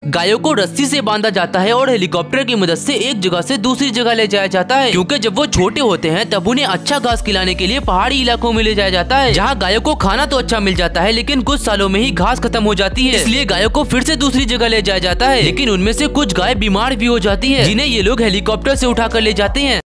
गायों को रस्सी से बांधा जाता है और हेलीकॉप्टर की मदद से एक जगह से दूसरी जगह ले जाया जाता है, क्योंकि जब वो छोटे होते हैं तब उन्हें अच्छा घास खिलाने के लिए पहाड़ी इलाकों में ले जाया जाता है, जहाँ गायों को खाना तो अच्छा मिल जाता है लेकिन कुछ सालों में ही घास खत्म हो जाती है। इसलिए गायों को फिर से दूसरी जगह ले जाया जाता है, लेकिन उनमें से कुछ गाय बीमार भी हो जाती है, जिन्हें ये लोग हेलीकॉप्टर से उठाकर ले जाते हैं।